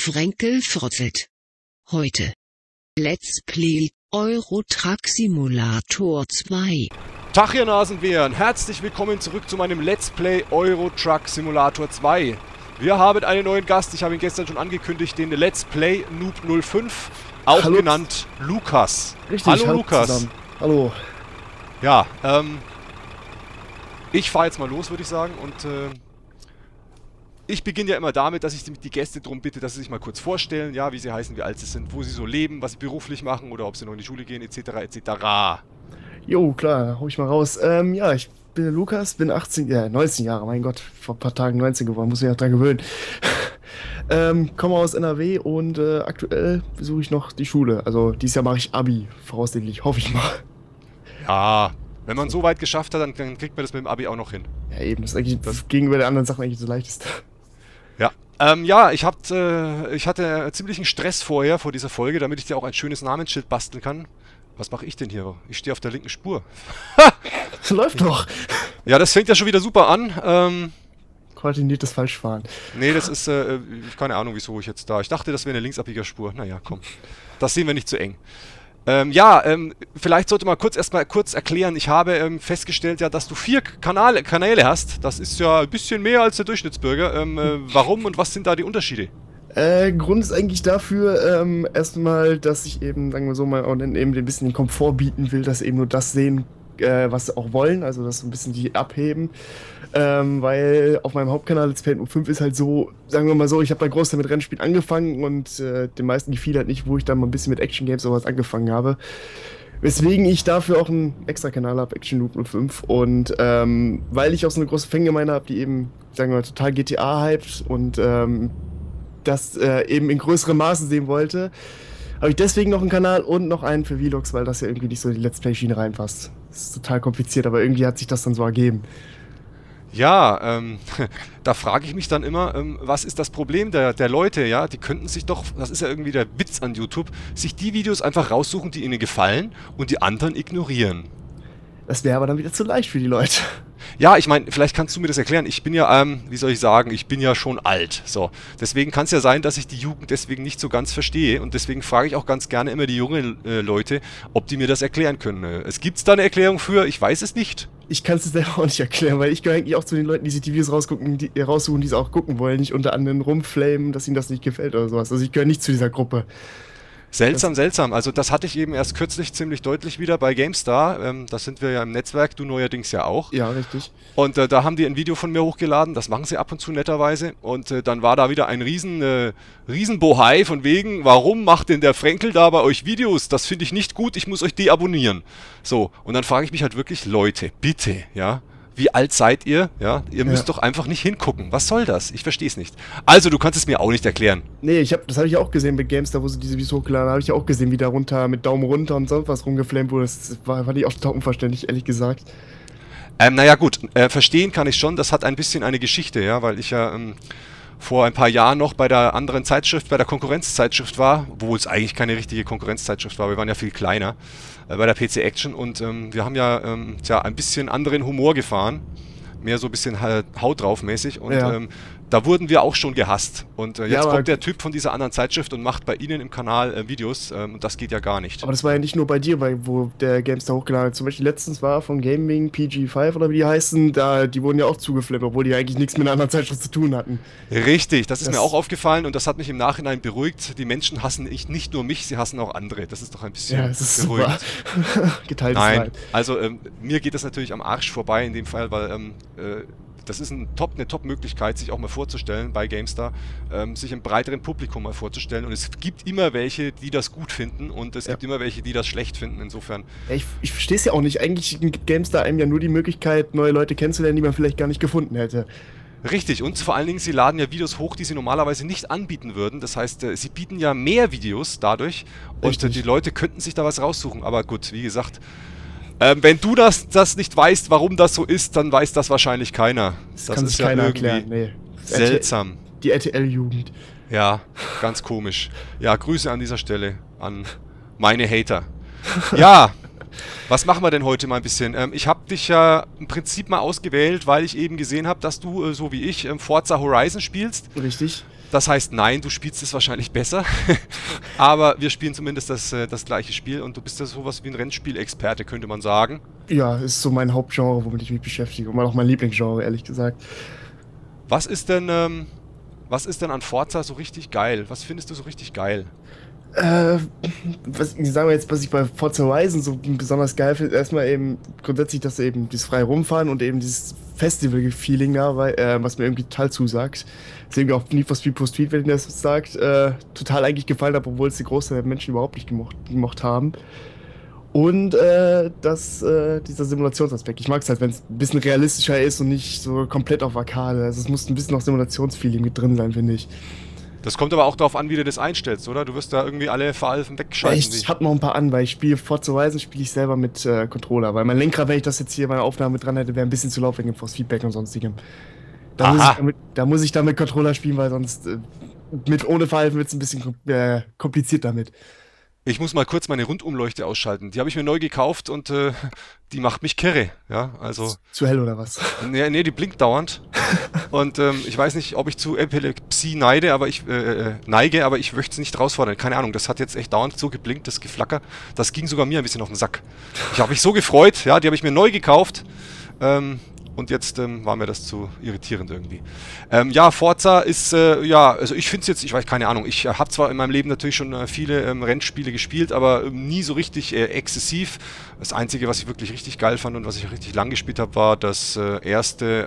Frenkel frotzelt. Heute. Let's Play Euro Truck Simulator 2. Tag ihr Nasenbären, herzlich willkommen zurück zu meinem Let's Play Euro Truck Simulator 2. Wir haben einen neuen Gast, ich habe ihn gestern schon angekündigt, den Let's Play Noob 05, auch Hallo. genannt Lukas. Richtig, hallo Lukas. Zusammen. Hallo. Ja, ich fahre jetzt mal los, würde ich sagen, und ich beginne ja immer damit, dass ich die Gäste darum bitte, dass sie sich mal kurz vorstellen, ja, wie sie heißen, wie alt sie sind, wo sie so leben, was sie beruflich machen oder ob sie noch in die Schule gehen, etc. etc. Jo, klar, hau ich mal raus. Ja, ich bin der Lukas, bin 19 Jahre, mein Gott, vor ein paar Tagen 19 geworden, muss mich ja dran gewöhnen. Komme aus NRW und aktuell besuche ich noch die Schule. Also dieses Jahr mache ich Abi, voraussichtlich, hoffe ich mal. Ja, wenn man so weit geschafft hat, dann kriegt man das mit dem Abi auch noch hin. Ja, eben, das ist eigentlich gegenüber den anderen Sachen eigentlich das Leichteste. Ja, ja, ich hatte ziemlichen Stress vor dieser Folge, damit ich dir auch ein schönes Namensschild basteln kann. Was mache ich denn hier? Ich stehe auf der linken Spur. Das läuft doch. Ja, das fängt ja schon wieder super an. Koordiniertes Falschfahren. Nee, das ist, keine Ahnung, wieso ich jetzt da. Ich dachte, das wäre eine Linksabbiegerspur. Naja, komm. Das sehen wir nicht zu eng. Vielleicht sollte man erstmal kurz erklären. Ich habe festgestellt, ja, dass du 4 Kanäle hast. Das ist ja ein bisschen mehr als der Durchschnittsbürger. Warum und was sind da die Unterschiede? Grund ist eigentlich dafür, erstmal, dass ich eben, sagen wir so mal, eben ein bisschen den Komfort bieten will, dass eben nur das sehen, was sie auch wollen, also das so ein bisschen die abheben, weil auf meinem Hauptkanal Let's Play 05 ist halt so, sagen wir mal so, ich habe bei Großteil mit Rennspielen angefangen und den meisten gefiel halt nicht, wo ich dann mal ein bisschen mit Action Games sowas angefangen habe. Weswegen ich dafür auch einen extra Kanal habe, Action Noob 05, und weil ich auch so eine große Fangemeinde habe, die eben, sagen wir mal, total GTA hypt und das eben in größerem Maße sehen wollte, habe ich deswegen noch einen Kanal und noch einen für Vlogs, weil das ja irgendwie nicht so in die Let's Play-Schiene reinpasst. Das ist total kompliziert, aber irgendwie hat sich das dann so ergeben. Ja, da frage ich mich dann immer, was ist das Problem der Leute, ja? Die könnten sich doch, das ist ja irgendwie der Witz an YouTube, sich die Videos einfach raussuchen, die ihnen gefallen und die anderen ignorieren. Das wäre aber dann wieder zu leicht für die Leute. Ja, ich meine, vielleicht kannst du mir das erklären. Ich bin ja, wie soll ich sagen, ich bin ja schon alt. So, deswegen kann es ja sein, dass ich die Jugend deswegen nicht so ganz verstehe. Und deswegen frage ich auch ganz gerne immer die jungen Leute, ob die mir das erklären können. Es gibt da eine Erklärung für, ich weiß es nicht. Ich kann es selber auch nicht erklären, weil ich gehöre eigentlich auch zu den Leuten, die sich die Videos raussuchen, die sie auch gucken wollen, nicht unter anderem rumflamen, dass ihnen das nicht gefällt oder sowas. Also ich gehöre nicht zu dieser Gruppe. Seltsam, seltsam. Also das hatte ich eben erst kürzlich ziemlich deutlich wieder bei GameStar. Da sind wir ja im Netzwerk, du neuerdings ja auch. Ja, richtig. Und da haben die ein Video von mir hochgeladen, das machen sie ab und zu netterweise. Und dann war da wieder ein riesen Bohai von wegen, warum macht denn der Frenkel da bei euch Videos? Das finde ich nicht gut, ich muss euch deabonnieren. So, und dann frage ich mich halt wirklich, Leute, bitte, ja, wie alt seid ihr? Ja, ihr müsst doch einfach nicht hingucken. Was soll das? Ich verstehe es nicht. Also, du kannst es mir auch nicht erklären. Nee, das habe ich auch gesehen bei GameStar, wo sie diese Videos hochgeladen haben. Habe ich auch gesehen, wie da runter mit Daumen runter und sonst was rumgeflammt wurde. Das fand ich auch total unverständlich, ehrlich gesagt. Naja gut, verstehen kann ich schon, das hat ein bisschen eine Geschichte, ja, weil ich ja vor ein paar Jahren noch bei der anderen Zeitschrift, bei der Konkurrenzzeitschrift war, wo es eigentlich keine richtige Konkurrenzzeitschrift war, wir waren ja viel kleiner, bei der PC Action, und wir haben ja ein bisschen anderen Humor gefahren, mehr so ein bisschen Haut drauf mäßig, und ja. Da wurden wir auch schon gehasst. Und jetzt ja, kommt der Typ von dieser anderen Zeitschrift und macht bei Ihnen im Kanal Videos, und das geht ja gar nicht. Aber das war ja nicht nur bei dir, wo der GameStar hochgeladen hat. Zum Beispiel letztens war von Gaming PG5 oder wie die heißen, die wurden ja auch zugeflammt, obwohl die eigentlich nichts mit einer anderen Zeitschrift zu tun hatten. Richtig, das ist mir auch aufgefallen, und das hat mich im Nachhinein beruhigt. Die Menschen hassen nicht nur mich, sie hassen auch andere. Das ist doch ein bisschen beruhigend. Super. Geteiltes Leid. Also mir geht das natürlich am Arsch vorbei in dem Fall, weil das ist eine Top-Möglichkeit, sich auch mal vorzustellen bei GameStar, sich einem breiteren Publikum mal vorzustellen. Und es gibt immer welche, die das gut finden, und es gibt immer welche, die das schlecht finden. Insofern. Ja, ich verstehe es ja auch nicht. Eigentlich gibt GameStar einem ja nur die Möglichkeit, neue Leute kennenzulernen, die man vielleicht gar nicht gefunden hätte. Richtig, und vor allen Dingen, sie laden ja Videos hoch, die sie normalerweise nicht anbieten würden. Das heißt, sie bieten ja mehr Videos dadurch, und die Leute könnten sich da was raussuchen. Aber gut, wie gesagt, wenn du das nicht weißt, warum das so ist, dann weiß das wahrscheinlich keiner. Das kann sich keiner erklären. Nee. Seltsam. Die RTL-Jugend. Ja, ganz komisch. Ja, Grüße an dieser Stelle an meine Hater. Ja, was machen wir denn heute mal ein bisschen? Ich habe dich ja im Prinzip mal ausgewählt, weil ich eben gesehen habe, dass du, so wie ich, Forza Horizon spielst. Richtig. Das heißt, nein, du spielst es wahrscheinlich besser, aber wir spielen zumindest das gleiche Spiel und du bist ja sowas wie ein Rennspielexperte, könnte man sagen. Ja, ist so mein Hauptgenre, womit ich mich beschäftige und auch mein Lieblingsgenre, ehrlich gesagt. Was ist denn an Forza so richtig geil? Was findest du so richtig geil? Was ich bei Forza Horizon so besonders geil finde, erstmal eben grundsätzlich, dass eben dieses frei rumfahren und eben dieses Festival-Feeling da, was mir irgendwie total zusagt. Deswegen auch Need for Speed Pro Street, wenn ihr das sagt, total eigentlich gefallen hat, obwohl es die Großteil der Menschen überhaupt nicht gemocht haben. Und dieser Simulationsaspekt. Ich mag es halt, wenn es ein bisschen realistischer ist und nicht so komplett auf Arcade. Also es muss ein bisschen noch Simulationsfeeling mit drin sein, finde ich. Das kommt aber auch darauf an, wie du das einstellst, oder? Du wirst da irgendwie alle Verhalten wegschalten. Ich hab noch ein paar an, weil ich spiele Forza Horizon spiele ich selber mit Controller, weil mein Lenkrad, wenn ich das jetzt hier meine Aufnahme dran hätte, wäre ein bisschen zu laut wegen Force Feedback und sonstigem. Da muss ich damit Controller spielen, weil sonst ohne Verhalten wird es ein bisschen kompliziert damit. Ich muss mal kurz meine Rundumleuchte ausschalten. Die habe ich mir neu gekauft und die macht mich kirre. Ja, also. Zu hell oder was? Nee, die blinkt dauernd. Und ich weiß nicht, ob ich zu Epilepsie neige, aber ich möchte es nicht herausfordern. Keine Ahnung, das hat jetzt echt dauernd so geblinkt, das Geflacker. Das ging sogar mir ein bisschen auf den Sack. Ich habe mich so gefreut, ja, die habe ich mir neu gekauft. Und jetzt war mir das zu irritierend irgendwie. Ja, Forza ist, also ich finde es jetzt, ich weiß, keine Ahnung, ich habe zwar in meinem Leben natürlich schon viele Rennspiele gespielt, aber nie so richtig exzessiv. Das Einzige, was ich wirklich richtig geil fand und was ich richtig lang gespielt habe, war das erste,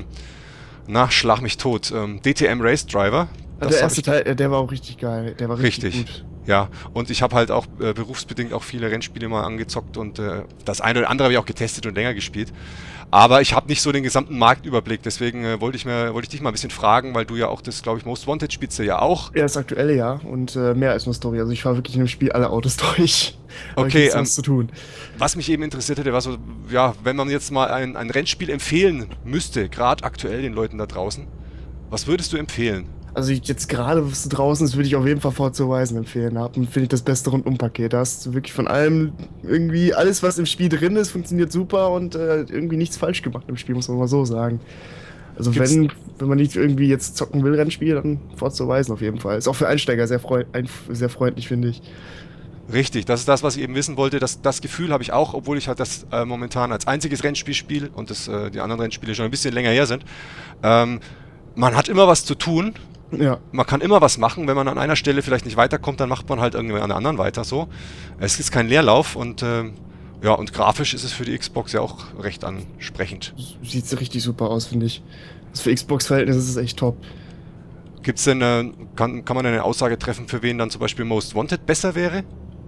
schlag mich tot, DTM Race Driver. Der erste Teil, der war auch richtig geil, der war richtig gut. Ja, und ich habe halt auch berufsbedingt auch viele Rennspiele mal angezockt und das eine oder andere habe ich auch getestet und länger gespielt. Aber ich habe nicht so den gesamten Marktüberblick, deswegen wollte ich dich mal ein bisschen fragen, weil du ja auch das, glaube ich, Most Wanted spielst du ja auch. Ja, das aktuelle ja und mehr als nur Story. Also ich fahre wirklich in dem Spiel alle Autos durch. Okay, was zu tun. Was mich eben interessiert hätte, war so, ja, wenn man jetzt mal ein Rennspiel empfehlen müsste, gerade aktuell den Leuten da draußen, was würdest du empfehlen? Also jetzt gerade, was draußen ist, würde ich auf jeden Fall Forza Horizon empfehlen. Da finde ich das beste Rundumpaket. Da hast du wirklich von allem irgendwie, alles was im Spiel drin ist, funktioniert super und irgendwie nichts falsch gemacht im Spiel, muss man mal so sagen. Also wenn man nicht irgendwie jetzt zocken will, Rennspiel, dann Forza Horizon auf jeden Fall. Ist auch für Einsteiger sehr freundlich, finde ich. Richtig, das ist das, was ich eben wissen wollte. Das Gefühl habe ich auch, obwohl ich halt das momentan als einziges Rennspiel spiele und die anderen Rennspiele schon ein bisschen länger her sind. Man hat immer was zu tun. Ja. Man kann immer was machen, wenn man an einer Stelle vielleicht nicht weiterkommt, dann macht man halt irgendwie an der anderen weiter so. Es ist kein Leerlauf und und grafisch ist es für die Xbox ja auch recht ansprechend. Sieht richtig super aus, finde ich. Das für Xbox-Verhältnisse ist es echt top. Gibt's denn, kann man eine Aussage treffen, für wen dann zum Beispiel Most Wanted besser wäre?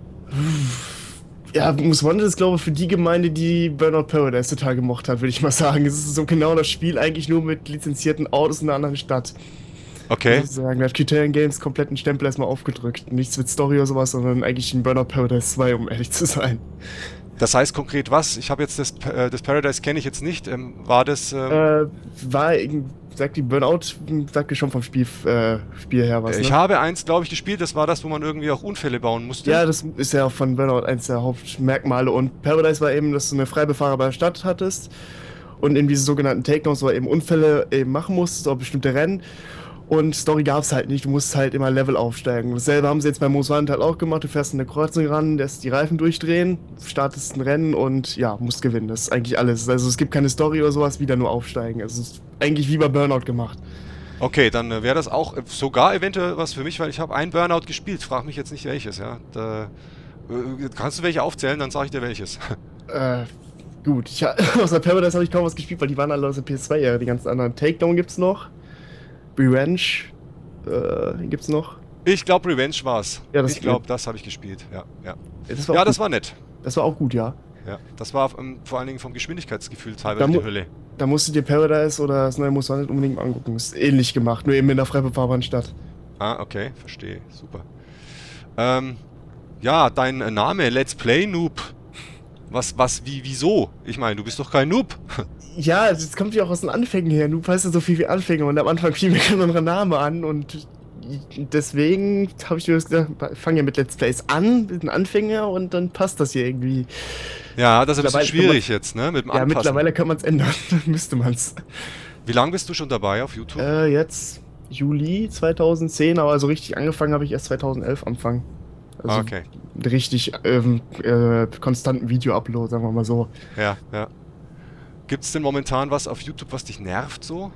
Ja, Most Wanted ist, glaube ich, für die Gemeinde, die Burnout Paradise total gemocht hat, würde ich mal sagen. Es ist so genau das Spiel, eigentlich nur mit lizenzierten Autos in einer anderen Stadt. Okay. Da hat Criterion Games komplett einen Stempel erstmal aufgedrückt. Nichts mit Story oder sowas, sondern eigentlich ein Burnout Paradise 2, um ehrlich zu sein. Das heißt konkret was? Ich habe jetzt das Paradise kenne ich jetzt nicht. War das... Sagt die Burnout, sagt ihr schon vom Spiel her was, ne? Ich habe eins, glaube ich, gespielt, das war das, wo man irgendwie auch Unfälle bauen musste. Ja, das ist ja von Burnout eins der Hauptmerkmale und Paradise war eben, dass du eine frei befahrbare Stadt hattest und in diese sogenannten Takedowns, wo du eben Unfälle eben machen musstest, auch bestimmte Rennen. Und Story gab es halt nicht, du musst halt immer Level aufsteigen. Dasselbe haben sie jetzt bei Most Wanted halt auch gemacht, du fährst in eine Kreuzung ran, lässt die Reifen durchdrehen, startest ein Rennen und ja, musst gewinnen. Das ist eigentlich alles. Also es gibt keine Story oder sowas, wieder nur aufsteigen. Also es ist eigentlich wie bei Burnout gemacht. Okay, dann wäre das auch sogar eventuell was für mich, weil ich habe ein Burnout gespielt, frag mich jetzt nicht welches, ja. Kannst du welche aufzählen, dann sage ich dir welches. Gut, außer Paradise habe ich kaum was gespielt, weil die waren alle aus der PS2-Ära, die ganzen anderen. Takedown gibt's noch. Revenge gibt's noch. Ich glaube, Revenge war's. Ja, ich glaube, das habe ich gespielt. Ja. Das war nett. Das war auch gut, ja. Ja, das war vor allen Dingen vom Geschwindigkeitsgefühl teilweise die Hölle. Da musst du dir Paradise oder das neue Most Wanted unbedingt mal angucken. Ist ähnlich gemacht, nur eben in der frei befahrbaren Stadt. Ah, okay, verstehe. Super. Ja, dein Name, Let's Play Noob. Wieso? Ich meine, du bist doch kein Noob. Ja, das kommt ja auch aus den Anfängen her. Noob heißt ja so viel wie Anfänger und am Anfang fiel mir kein anderer Name an und deswegen habe ich mir gedacht, ich fange ja mit Let's Plays an, mit den Anfänger und dann passt das hier irgendwie. Ja, das ist ein bisschen schwierig jetzt, ne? Mit dem Anpassen. Ja, mittlerweile kann man es ändern, dann müsste man es. Wie lange bist du schon dabei auf YouTube? Jetzt Juli 2010, aber so richtig angefangen habe ich erst 2011 Anfang. Also Okay. richtig konstanten Video-Upload, sagen wir mal so. Ja, ja. Gibt es denn momentan was auf YouTube, was dich nervt so?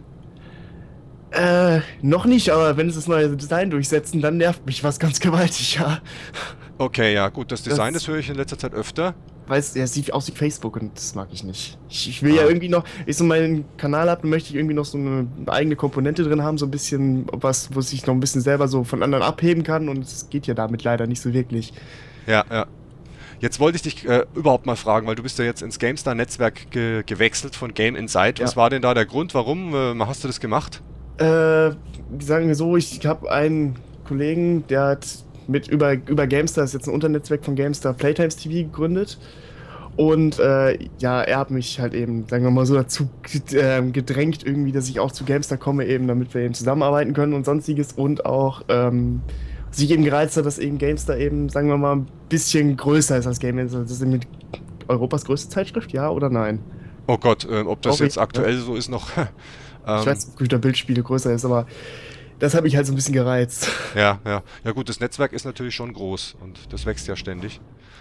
Noch nicht, aber wenn sie das neue Design durchsetzen, dann nervt mich was ganz gewaltig, ja. Okay, ja, gut. Das Design, Das- das höre ich in letzter Zeit öfter. Weil es sieht aus wie Facebook und das mag ich nicht. Ich will ja Ah. irgendwie noch, ich so meinen Kanal habe, dann möchte ich irgendwie noch so eine eigene Komponente drin haben, so ein bisschen was, wo sich noch ein bisschen selber so von anderen abheben kann und es geht ja damit leider nicht so wirklich. Ja, ja. Jetzt wollte ich dich überhaupt mal fragen, weil du bist ja jetzt ins GameStar-Netzwerk gewechselt von Game Insight. Was Ja. war denn da der Grund? Warum hast du das gemacht? Sagen wir so, ich habe einen Kollegen, der hat über GameStar, ist jetzt ein Unternetzwerk von GameStar, Playtimes TV gegründet. Und ja, er hat mich halt eben, sagen wir mal so, dazu gedrängt, irgendwie, dass ich auch zu GameStar komme, eben, damit wir eben zusammenarbeiten können und sonstiges. Und auch sich eben gereizt hat, dass eben GameStar eben, sagen wir mal, ein bisschen größer ist als Game Insight. Das ist eben Europas größte Zeitschrift, ja oder nein? Oh Gott, ob das Glaube jetzt ich, aktuell so ist noch. Ich weiß nicht, ob Computerbildspiele größer ist, aber das hat mich halt so ein bisschen gereizt. Ja, ja. Ja gut, das Netzwerk ist natürlich schon groß und das wächst ja ständig.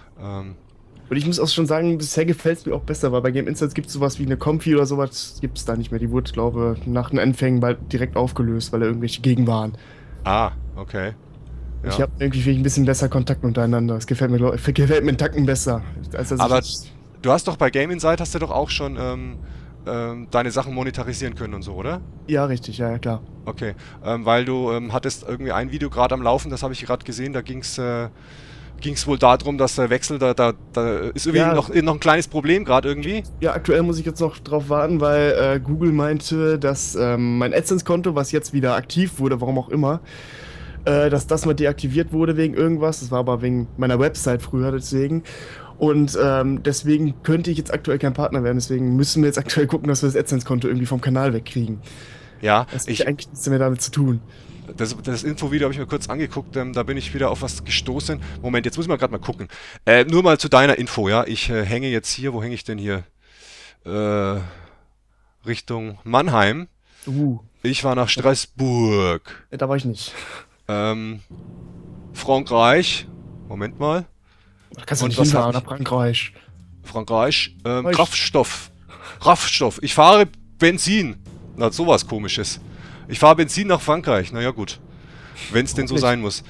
Und ich muss auch schon sagen, bisher gefällt es mir auch besser, weil bei Game Insights gibt es sowas wie eine Comfy oder sowas, gibt es da nicht mehr. Die wurde, glaube ich, nach den Anfängen bald direkt aufgelöst, weil da irgendwelche gegen waren. Ah, okay. Ja. Ich habe irgendwie ein bisschen besser Kontakt untereinander. Es gefällt mir, gefällt mir einen Tacken besser. Als dass Aber ich du hast doch bei Game Insight hast du doch auch schon deine Sachen monetarisieren können und so, oder? ja, richtig, ja, ja, klar. Okay, weil du hattest irgendwie ein Video gerade am Laufen, das habe ich gerade gesehen, da ging's wohl darum, dass der Wechsel, da ist irgendwie Ja. noch ein kleines Problem gerade irgendwie. Ja, aktuell muss ich jetzt noch drauf warten, weil Google meinte, dass mein AdSense-Konto, was jetzt wieder aktiv wurde, warum auch immer, dass das mal deaktiviert wurde wegen irgendwas. Das war aber wegen meiner Website früher, deswegen. Und deswegen könnte ich jetzt aktuell kein Partner werden. Deswegen müssen wir jetzt aktuell gucken, dass wir das AdSense-Konto irgendwie vom Kanal wegkriegen. Ja, Das hat eigentlich nichts mehr damit zu tun. das Infovideo habe ich mir kurz angeguckt, da bin ich wieder auf was gestoßen. Moment, jetzt muss ich mal gerade mal gucken. Nur mal zu deiner Info, ja. Ich hänge jetzt hier, wo hänge ich denn hier? Richtung Mannheim. Ich war nach Straßburg. Da war ich nicht. Frankreich. Moment mal. Da kannst du Und nicht was hinfahren hab nach Frankreich. Frankreich. Reich. Kraftstoff. Kraftstoff. Ich fahre Benzin. Na, sowas Komisches. Ich fahre Benzin nach Frankreich. Naja, gut. Wenn es denn so Nicht. sein muss.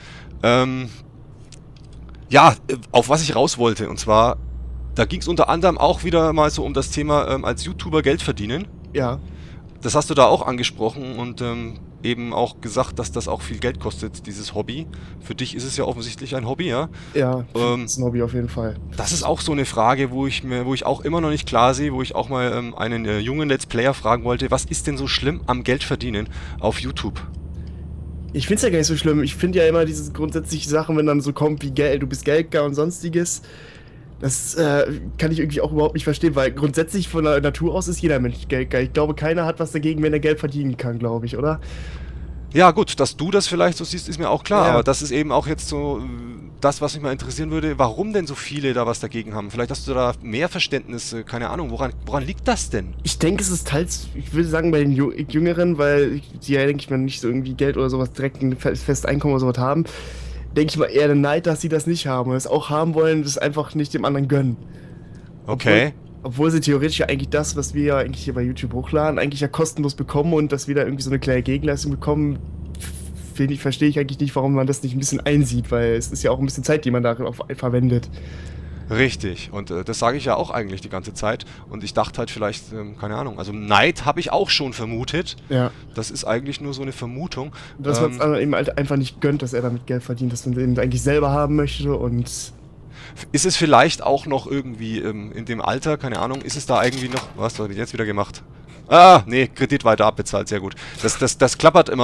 Ja, auf was ich raus wollte. Und zwar, da ging es unter anderem auch wieder mal so um das Thema als YouTuber Geld verdienen. Ja. Das hast du da auch angesprochen und eben auch gesagt, dass das auch viel Geld kostet, dieses Hobby. Für dich ist es ja offensichtlich ein Hobby, ja? Ja, Ähm, das ist ein Hobby auf jeden Fall. Das ist auch so eine Frage, wo ich auch immer noch nicht klar sehe, wo ich auch mal einen jungen Let's Player fragen wollte, was ist denn so schlimm am Geld verdienen auf YouTube? Ich find's ja gar nicht so schlimm. Ich finde ja immer diese grundsätzlichen Sachen, wenn dann so kommt wie Geld, du bist Geldgeil und sonstiges. Das kann ich irgendwie auch überhaupt nicht verstehen, weil grundsätzlich von der Natur aus ist jeder Mensch geldgeil. Ich glaube, keiner hat was dagegen, wenn er Geld verdienen kann, glaube ich, oder? Ja gut, dass du das vielleicht so siehst, ist mir auch klar, Ja. aber das ist eben auch jetzt so das, was mich mal interessieren würde, warum denn so viele da was dagegen haben? Vielleicht hast du da mehr Verständnis, keine Ahnung, woran liegt das denn? Ich denke, es ist teils, ich würde sagen, bei den Jüngeren, weil die ja, denke ich mal, nicht so irgendwie Geld oder sowas direkt ein festes Einkommen oder sowas haben, denke ich mal eher der Neid, dass sie das nicht haben und es auch haben wollen, das einfach nicht dem anderen gönnen. Okay. Obwohl sie theoretisch ja eigentlich das, was wir ja eigentlich hier bei YouTube hochladen, eigentlich ja kostenlos bekommen und dass wir da irgendwie so eine kleine Gegenleistung bekommen, verstehe ich eigentlich nicht, warum man das nicht ein bisschen einsieht, weil es ist ja auch ein bisschen Zeit, die man darauf verwendet. Richtig, und das sage ich ja auch eigentlich die ganze Zeit und ich dachte halt vielleicht, keine Ahnung, also Neid habe ich auch schon vermutet, Ja. das ist eigentlich nur so eine Vermutung. Dass man es anderen eben halt einfach nicht gönnt, dass er damit Geld verdient, dass man den eigentlich selber haben möchte und Ist es vielleicht auch noch irgendwie in dem Alter, keine Ahnung, ist es da irgendwie noch, was habe ich jetzt wieder gemacht? Ah, nee, Kredit weiter abbezahlt, sehr gut. Das klappert immer,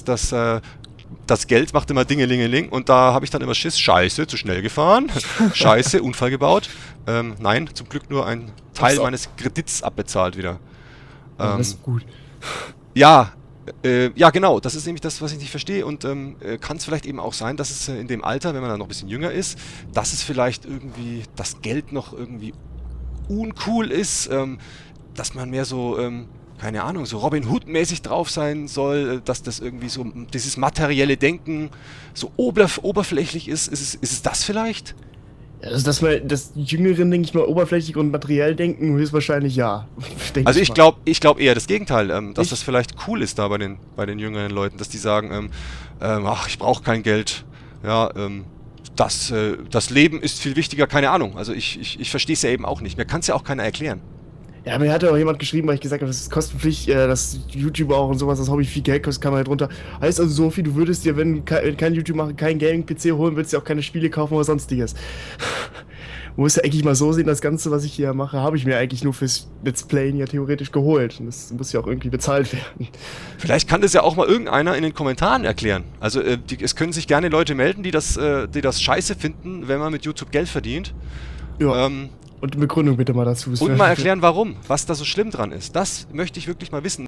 das Geld macht immer Dingelingeling und da habe ich dann immer Schiss, scheiße, zu schnell gefahren, scheiße, Unfall gebaut. Nein, zum Glück nur ein Teil Ach so. meines Kredits abbezahlt wieder. das ist gut. Ja, ja genau, das ist nämlich das, was ich nicht verstehe und kann es vielleicht eben auch sein, dass es in dem Alter, wenn man dann noch ein bisschen jünger ist, dass es vielleicht irgendwie, das Geld noch irgendwie uncool ist, dass man mehr so, keine Ahnung, so Robin Hood-mäßig drauf sein soll, dass das irgendwie so, dieses materielle Denken so oberflächlich ist. Ist es das vielleicht? Also, dass die Jüngeren, denke ich mal, oberflächlich und materiell denken, höchstwahrscheinlich ja. Also ich glaube eher das Gegenteil, dass das vielleicht cool ist da bei den jüngeren Leuten, dass die sagen, ach, ich brauche kein Geld, ja, das Leben ist viel wichtiger, keine Ahnung. Also ich verstehe es ja eben auch nicht. Mir kann es ja auch keiner erklären. Ja, mir hat ja auch jemand geschrieben, weil ich gesagt habe, das ist kostenpflichtig, dass YouTuber auch und sowas, das Hobby viel Geld kostet, kann man halt drunter. Heißt also, Sophie, du würdest dir, wenn kein YouTube machen, keinen Gaming-PC holen, würdest dir auch keine Spiele kaufen oder sonstiges. Man muss ja eigentlich mal so sehen, das Ganze, was ich hier mache, habe ich mir eigentlich nur fürs Let's Playen ja theoretisch geholt. Und das muss ja auch irgendwie bezahlt werden. Vielleicht kann das ja auch mal irgendeiner in den Kommentaren erklären. Also es können sich gerne Leute melden, die das scheiße finden, wenn man mit YouTube Geld verdient. Ja. Und eine Begründung bitte mal dazu. Und mal erklären, warum, was da so schlimm dran ist. Das möchte ich wirklich mal wissen.